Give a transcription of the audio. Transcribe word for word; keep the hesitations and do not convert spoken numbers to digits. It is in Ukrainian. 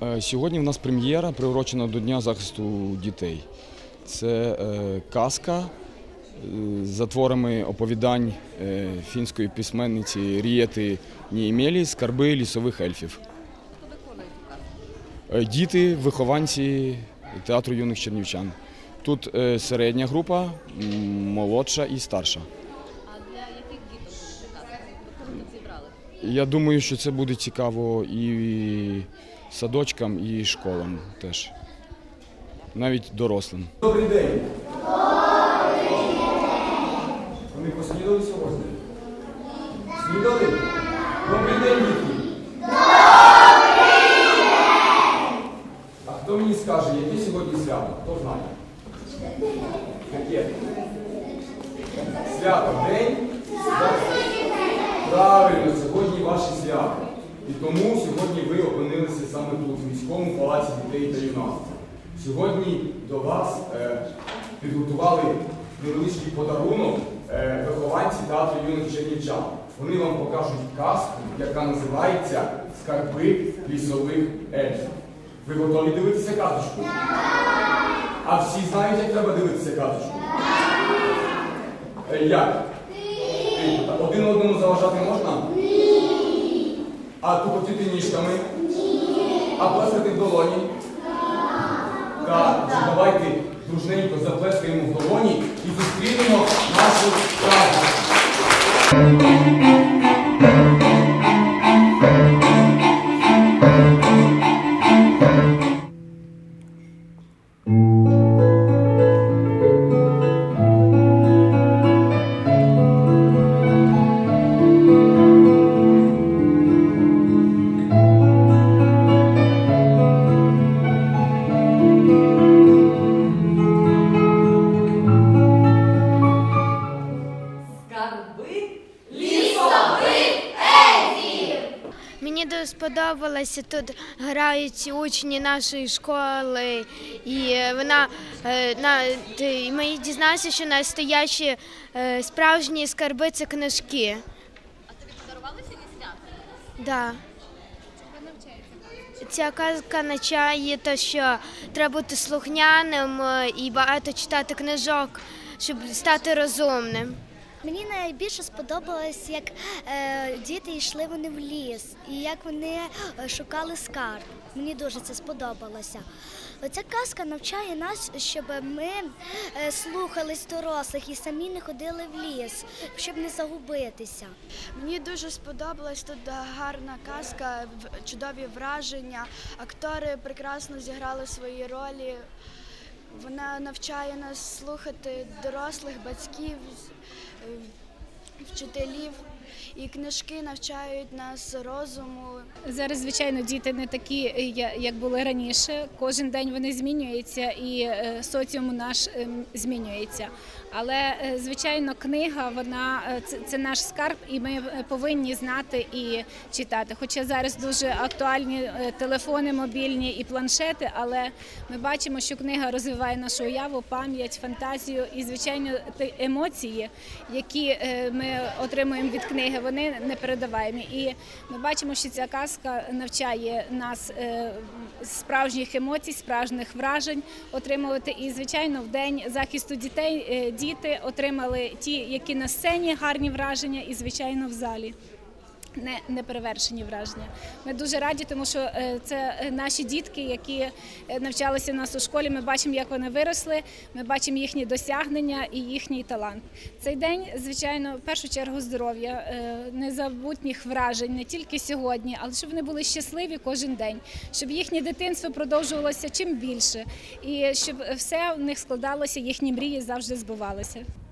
Сьогодні в нас прем'єра, приурочена до Дня захисту дітей. Це казка за творами оповідань фінської письменниці Рієти Ніемелі «Скарби лісових ельфів». Хто виконує цю казку? Діти, вихованці театру юних чернівчан. Тут середня група, молодша і старша. А для яких діток ця казка? Кого тут зібрали? Я думаю, що це буде цікаво і садочкам, і школам теж, навіть дорослим. Добрий день! Добрий день! Вони поснідали сьогодні? Снідали? Добрий день, дітки! Добрий день! А хто мені скаже, яке сьогодні свято? Хто знає? Яке? Свято. День? Правильно, сьогодні ваше свято. І тому сьогодні ви опинилися саме тут, в міському палаці дітей та юнацтва. Сьогодні до вас е, підготували невеличкий подарунок е, вихованці театру юних чернівчан. Вони вам покажуть казку, яка називається «Скарби лісових ельфів». Ви готові дивитися казочку? А всі знають, як треба дивитися казочку? Е, як? Один одному заважати можна? Ні. А тупотіти ніжками? Ні. А плескати в долоні? Так. Так. Так. Давайте дружненько заплескаємо в долоні і зустрінемо нашу казку. Мені дуже сподобалося, тут грають учні нашої школи, і вона, і ми дізналися, що настоящі справжні скарби – це книжки. А тобі подарували сьогодні свято? Да. Ця казка навчає те, що треба бути слухняним і багато читати книжок, щоб стати розумним. Мені найбільше сподобалось, як е, діти йшли вони в ліс і як вони шукали скарб. Мені дуже це сподобалося. Оця казка навчає нас, щоб ми е, слухались дорослих і самі не ходили в ліс, щоб не загубитися. Мені дуже сподобалась тут гарна казка, чудові враження. Актори прекрасно зіграли свої ролі. Вона навчає нас слухати дорослих, батьків, вчителів, і книжки навчають нас розуму. Зараз, звичайно, діти не такі, як були раніше. Кожен день вони змінюються і соціум наш змінюється. Але, звичайно, книга, вона це наш скарб, і ми повинні знати і читати. Хоча зараз дуже актуальні телефони мобільні і планшети, але ми бачимо, що книга розвиває нашу уяву, пам'ять, фантазію і, звичайно, ті емоції, які ми отримуємо від книги, вони непередаваємі. І ми бачимо, що ця казка навчає нас справжніх емоцій, справжніх вражень отримувати. І, звичайно, в День захисту дітей діти отримали ті, які на сцені гарні враження, і, звичайно, в залі не, неперевершені враження. Ми дуже раді, тому що це наші дітки, які навчалися у нас у школі. Ми бачимо, як вони виросли, ми бачимо їхні досягнення і їхній талант. Цей день, звичайно, в першу чергу здоров'я, незабутніх вражень, не тільки сьогодні, але щоб вони були щасливі кожен день, щоб їхнє дитинство продовжувалося чим більше і щоб все в них складалося, їхні мрії завжди збувалися.